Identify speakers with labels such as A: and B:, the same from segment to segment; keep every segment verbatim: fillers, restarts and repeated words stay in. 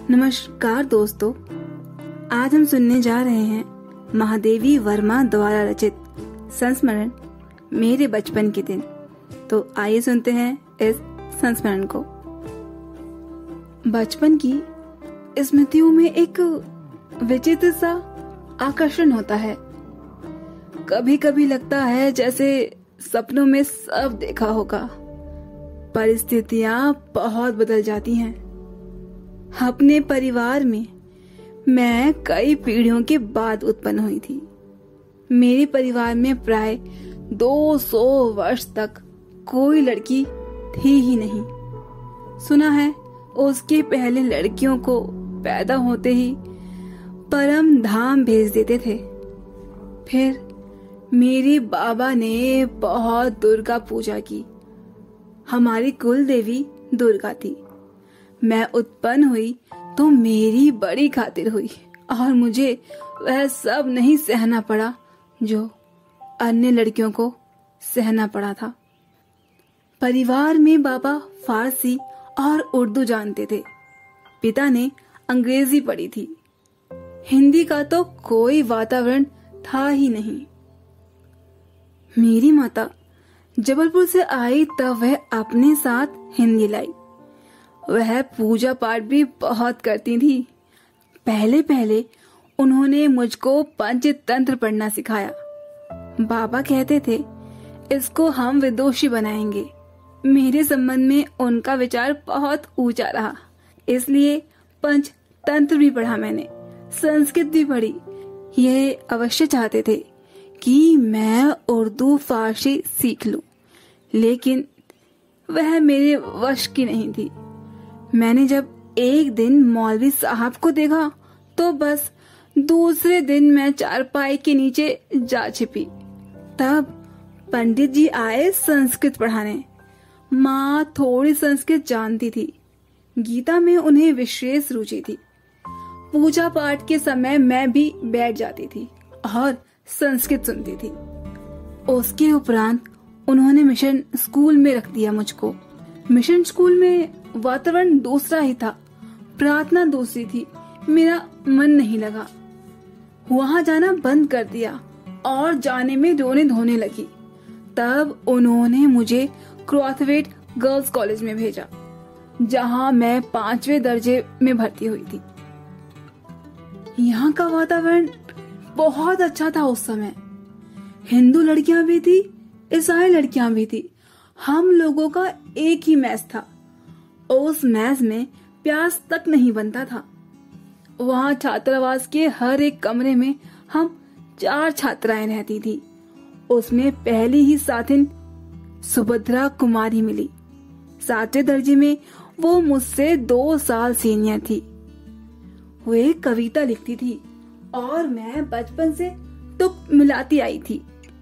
A: नमस्कार दोस्तों, आज हम सुनने जा रहे हैं महादेवी वर्मा द्वारा रचित संस्मरण मेरे बचपन के दिन। तो आइए सुनते हैं इस संस्मरण को। बचपन की स्मृतियों में एक विचित्र सा आकर्षण होता है। कभी कभी लगता है जैसे सपनों में सब देखा होगा। परिस्थितियां बहुत बदल जाती हैं। अपने परिवार में मैं कई पीढ़ियों के बाद उत्पन्न हुई थी। मेरे परिवार में प्राय दो सौ वर्ष तक कोई लड़की थी ही नहीं। सुना है उसके पहले लड़कियों को पैदा होते ही परम धाम भेज देते थे। फिर मेरे बाबा ने बहुत दुर्गा पूजा की। हमारी कुल देवी दुर्गा थी। मैं उत्पन्न हुई तो मेरी बड़ी खातिर हुई और मुझे वह सब नहीं सहना पड़ा जो अन्य लड़कियों को सहना पड़ा था। परिवार में बाबा फारसी और उर्दू जानते थे। पिता ने अंग्रेजी पढ़ी थी। हिंदी का तो कोई वातावरण था ही नहीं। मेरी माता जबलपुर से आई तब वह अपने साथ हिंदी लाई। वह पूजा पाठ भी बहुत करती थी। पहले पहले उन्होंने मुझको पंचतंत्र पढ़ना सिखाया। बाबा कहते थे इसको हम विदुषी बनाएंगे। मेरे संबंध में उनका विचार बहुत ऊंचा रहा, इसलिए पंचतंत्र भी पढ़ा मैंने। संस्कृत भी पढ़ी। ये अवश्य चाहते थे कि मैं उर्दू फारसी सीख लूं, लेकिन वह मेरे वश की नहीं थी। मैंने जब एक दिन मौलवी साहब को देखा तो बस दूसरे दिन मैं चारपाई के नीचे जा छिपी। तब पंडित जी आए संस्कृत पढ़ाने। माँ थोड़ी संस्कृत जानती थी। गीता में उन्हें विशेष रुचि थी। पूजा पाठ के समय मैं भी बैठ जाती थी और संस्कृत सुनती थी। उसके उपरांत उन्होंने मिशन स्कूल में रख दिया मुझको। मिशन स्कूल में वातावरण दूसरा ही था। प्रार्थना दूसरी थी। मेरा मन नहीं लगा। वहां जाना बंद कर दिया और जाने में रोने धोने लगी। तब उन्होंने मुझे क्रॉथवेट गर्ल्स कॉलेज में भेजा, जहां मैं पांचवें दर्जे में भर्ती हुई थी। यहाँ का वातावरण बहुत अच्छा था उस समय। हिंदू लड़कियां भी थी, ईसाई लड़कियां भी थी। हम लोगों का एक ही मैस था। उस मैस में प्याज तक नहीं बनता था। वहाँ छात्रावास के हर एक कमरे में हम चार छात्राएं रहती थी। उसमें पहली ही साथिन सुभद्रा कुमारी मिली। सातवें दर्जे में वो मुझसे दो साल सीनियर थी। वो एक कविता लिखती थी और मैं बचपन से तुक मिलाती आई थी।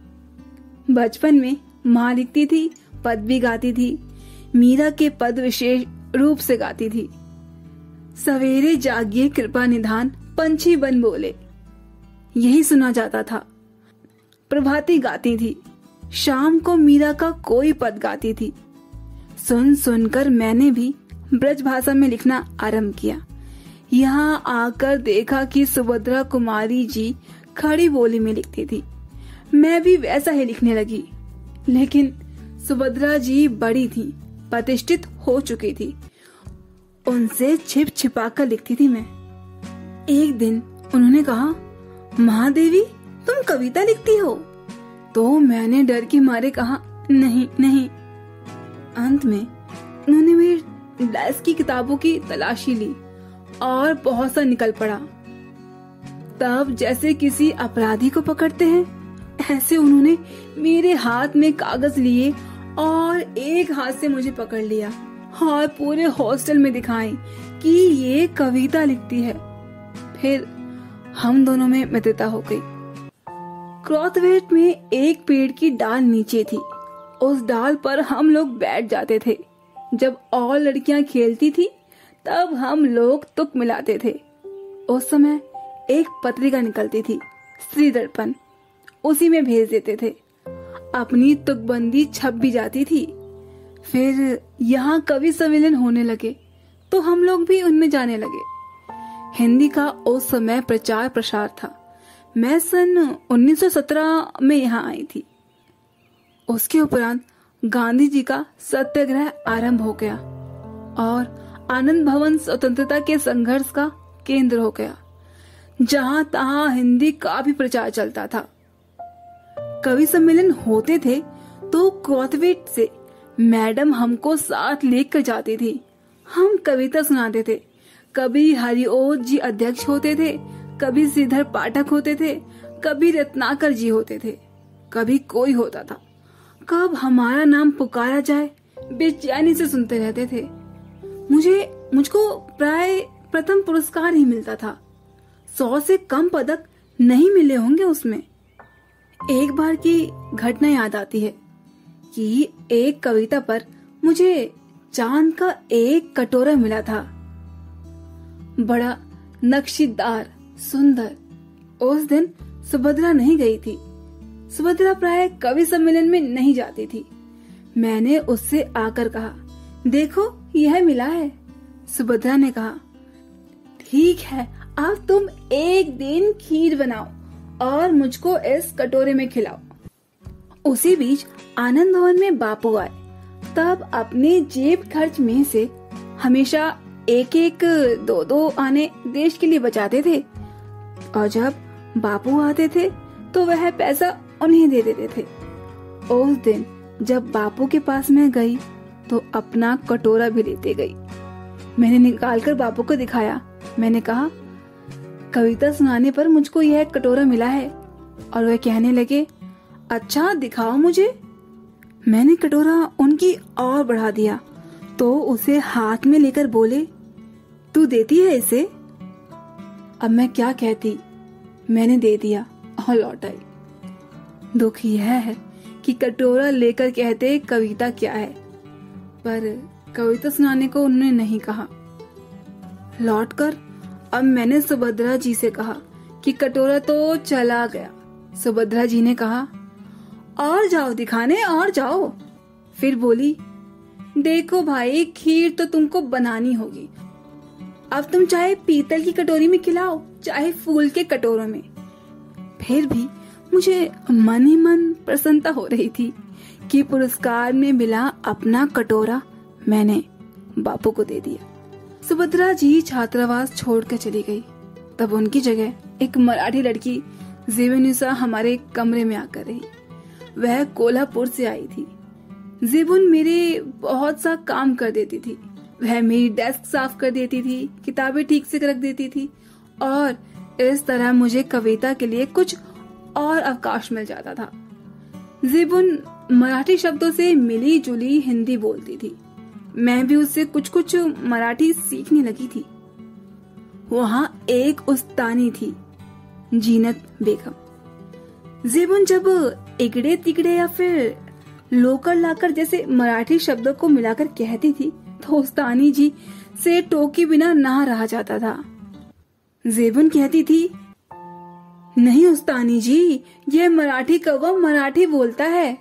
A: बचपन में माँ लिखती थी, पद भी गाती थी। मीरा के पद विशेष रूप से गाती थी। सवेरे जागिए कृपा निधान, पंछी बन बोले, यही सुना जाता था। प्रभाती गाती थी। शाम को मीरा का कोई पद गाती थी। सुन सुनकर मैंने भी ब्रज भाषा में लिखना आरंभ किया। यहाँ आकर देखा कि सुभद्रा कुमारी जी खड़ी बोली में लिखती थी। मैं भी वैसा ही लिखने लगी, लेकिन सुभद्रा जी बड़ी थी, प्रतिष्ठित हो चुकी थी। उनसे छिप छिपा कर लिखती थी मैं। एक दिन उन्होंने कहा, महादेवी तुम कविता लिखती हो? तो मैंने डर के मारे कहा, नहीं नहीं। अंत में उन्होंने मेरी डेस्क की किताबों की तलाशी ली और बहुत सा निकल पड़ा। तब जैसे किसी अपराधी को पकड़ते हैं, ऐसे उन्होंने मेरे हाथ में कागज लिए और एक हाथ से मुझे पकड़ लिया और पूरे हॉस्टल में दिखाई कि ये कविता लिखती है। फिर हम दोनों में मित्रता हो गई। क्रॉथवेट में एक पेड़ की डाल नीचे थी। उस डाल पर हम लोग बैठ जाते थे। जब और लड़कियां खेलती थी तब हम लोग तुक मिलाते थे। उस समय एक पत्रिका निकलती थी, स्त्री दर्पण, उसी में भेज देते थे। अपनी तुकबंदी छप भी जाती थी। फिर यहाँ कवि सम्मेलन होने लगे तो हम लोग भी उनमें जाने लगे। हिंदी का उस समय प्रचार प्रसार था। मैं सन उन्नीस सौ सत्रह में यहाँ आई थी। उसके उपरांत गांधी जी का सत्याग्रह आरंभ हो गया और आनंद भवन स्वतंत्रता के संघर्ष का केंद्र हो गया, जहां तहां हिंदी का भी प्रचार चलता था। कवि सम्मेलन होते थे तो कौतवेट से मैडम हमको साथ लेकर जाती थी। हम कविता सुनाते थे। कभी हरिओत जी अध्यक्ष होते थे, कभी श्रीधर पाठक होते थे, कभी रत्नाकर जी होते थे, कभी कोई होता था। कब हमारा नाम पुकारा जाए बेचैनी से सुनते रहते थे। मुझे मुझको प्राय प्रथम पुरस्कार ही मिलता था। सौ से कम पदक नहीं मिले होंगे उसमें। एक बार की घटना याद आती है कि एक कविता पर मुझे चांद का एक कटोरा मिला था, बड़ा नक्शीदार, सुंदर। उस दिन सुभद्रा नहीं गई थी। सुभद्रा प्राय कवि सम्मेलन में नहीं जाती थी। मैंने उससे आकर कहा, देखो यह मिला है। सुभद्रा ने कहा, ठीक है, अब तुम एक दिन खीर बनाओ और मुझको इस कटोरे में खिलाओ। उसी बीच आनंद भवन में बापू आए। तब अपने जेब खर्च में से हमेशा एक एक दो दो आने देश के लिए बचाते थे, और जब बापू आते थे तो वह पैसा उन्हें दे देते थे। उस दिन जब बापू के पास मैं गई तो अपना कटोरा भी लेते गई। मैंने निकालकर बापू को दिखाया। मैंने कहा, कविता सुनाने पर मुझको यह कटोरा मिला है। और वह कहने लगे, अच्छा दिखाओ मुझे। मैंने कटोरा उनकी और बढ़ा दिया तो उसे हाथ में लेकर बोले, तू देती है इसे? अब मैं क्या कहती, मैंने दे दिया और लौट आई। दुख यह है कि कटोरा लेकर कहते कविता क्या है, पर कविता सुनाने को उन्होंने नहीं कहा। लौटकर अब मैंने सुभद्रा जी से कहा कि कटोरा तो चला गया। सुभद्रा जी ने कहा, और जाओ दिखाने, और जाओ। फिर बोली, देखो भाई, खीर तो तुमको बनानी होगी। अब तुम चाहे पीतल की कटोरी में खिलाओ, चाहे फूल के कटोरों में। फिर भी मुझे मन ही मन प्रसन्नता हो रही थी कि पुरस्कार में मिला अपना कटोरा मैंने बापू को दे दिया। सुभद्रा जी छात्रावास छोड़कर चली गई। तब उनकी जगह एक मराठी लड़की जेबुनिसा हमारे कमरे में आकर रही। वह कोल्हापुर से आई थी। जेबुन मेरे बहुत सा काम कर देती थी। वह मेरी डेस्क साफ कर देती थी, किताबें ठीक से रख देती थी, और इस तरह मुझे कविता के लिए कुछ और अवकाश मिल जाता था। जेबुन मराठी शब्दों से मिली जुली हिंदी बोलती थी। मैं भी उससे कुछ कुछ मराठी सीखने लगी थी। वहाँ एक उस्तानी थी, जीनत बेगम। जेबुन जब इगड़े तिगड़े या फिर लोकर लाकर जैसे मराठी शब्दों को मिलाकर कहती थी तो उस्तानी जी से टोकी बिना ना रहा जाता था। जेबुन कहती थी, नहीं उस्तानी जी, ये मराठी कौवा मराठी बोलता है।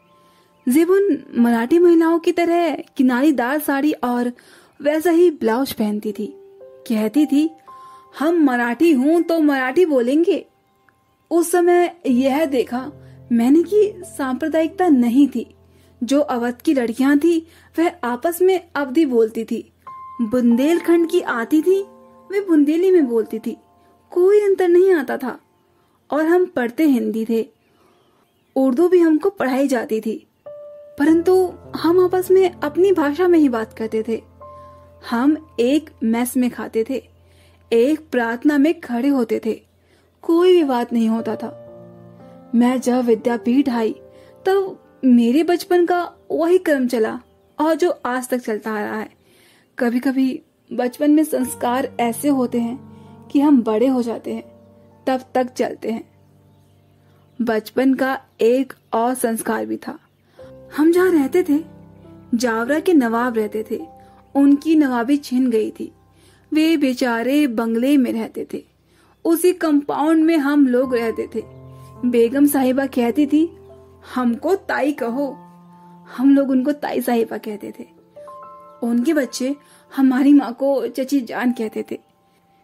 A: जेबुन मराठी महिलाओं की तरह किनारीदार साड़ी और वैसा ही ब्लाउज पहनती थी। कहती थी, हम मराठी हूं तो मराठी बोलेंगे। उस समय यह देखा मैंने कि सांप्रदायिकता नहीं थी। जो अवध की लड़कियां थी वह आपस में अवधी बोलती थी, बुंदेलखंड की आती थी वे बुंदेली में बोलती थी। कोई अंतर नहीं आता था। और हम पढ़ते हिंदी थे, उर्दू भी हमको पढ़ाई जाती थी, परंतु हम आपस में अपनी भाषा में ही बात करते थे। हम एक मेस में खाते थे, एक प्रार्थना में खड़े होते थे, कोई विवाद नहीं होता था। मैं जब विद्यापीठ आई तब मेरे बचपन का वही क्रम चला और जो आज तक चलता आ रहा है। कभी कभी बचपन में संस्कार ऐसे होते हैं कि हम बड़े हो जाते हैं तब तक चलते हैं। बचपन का एक और संस्कार भी था। हम जहाँ रहते थे जावरा के नवाब रहते थे। उनकी नवाबी छिन गई थी। वे बेचारे बंगले में रहते थे। उसी कंपाउंड में हम लोग रहते थे। बेगम साहिबा कहती थी, हमको ताई कहो। हम लोग उनको ताई साहिबा कहते थे। उनके बच्चे हमारी माँ को चची जान कहते थे।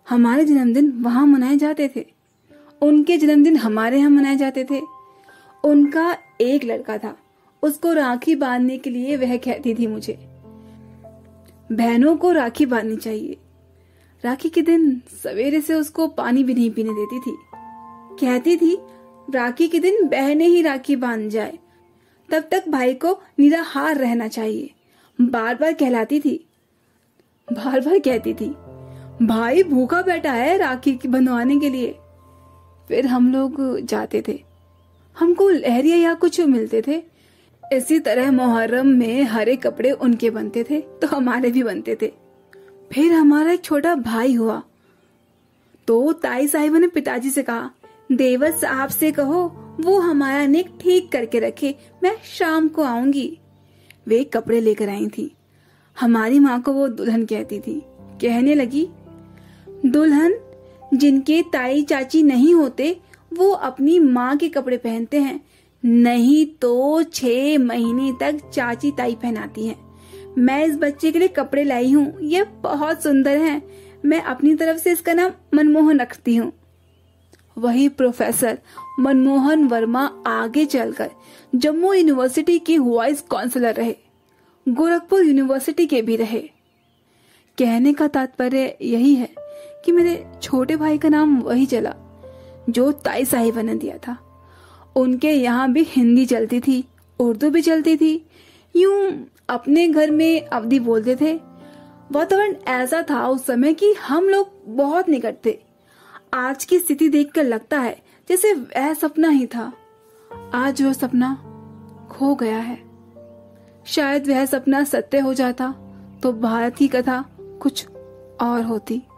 A: हमारे जन्मदिन वहां मनाए जाते थे, उनके जन्मदिन हमारे यहाँ मनाए जाते थे। उनका एक लड़का था, उसको राखी बांधने के लिए वह कहती थी मुझे, बहनों को राखी बांधनी चाहिए। राखी के दिन सवेरे से उसको पानी भी नहीं पीने देती थी। कहती थी राखी के दिन बहनें ही राखी बांध जाए, तब तक भाई को निराहार रहना चाहिए। बार बार कहलाती थी, बार बार कहती थी, भाई भूखा बैठा है राखी बंधवाने के लिए। फिर हम लोग जाते थे, हमको लहरिया या कुछ मिलते थे। इसी तरह मुहर्रम में हरे कपड़े उनके बनते थे तो हमारे भी बनते थे। फिर हमारा एक छोटा भाई हुआ तो ताई साहिबा ने पिताजी से कहा, देवर साहब से कहो वो हमारा नेक ठीक करके रखे, मैं शाम को आऊंगी। वे कपड़े लेकर आई थी। हमारी माँ को वो दुल्हन कहती थी। कहने लगी, दुल्हन जिनके ताई चाची नहीं होते वो अपनी माँ के कपड़े पहनते हैं, नहीं तो छह महीने तक चाची ताई पहनाती हैं। मैं इस बच्चे के लिए कपड़े लाई हूँ, ये बहुत सुंदर हैं। मैं अपनी तरफ से इसका नाम मनमोहन रखती हूँ। वही प्रोफेसर मनमोहन वर्मा आगे चलकर जम्मू यूनिवर्सिटी के वाइस काउंसलर रहे, गोरखपुर यूनिवर्सिटी के भी रहे। कहने का तात्पर्य यही है कि मेरे छोटे भाई का नाम वही चला जो ताई साहिबा ने दिया था। उनके यहाँ भी हिंदी चलती थी, उर्दू भी चलती थी। यूं अपने घर में अवधी बोलते थे। वातावरण ऐसा था उस समय कि हम लोग बहुत निकट थे। आज की स्थिति देखकर लगता है जैसे वह सपना ही था। आज वह सपना खो गया है। शायद वह सपना सत्य हो जाता तो भारत की कथा कुछ और होती।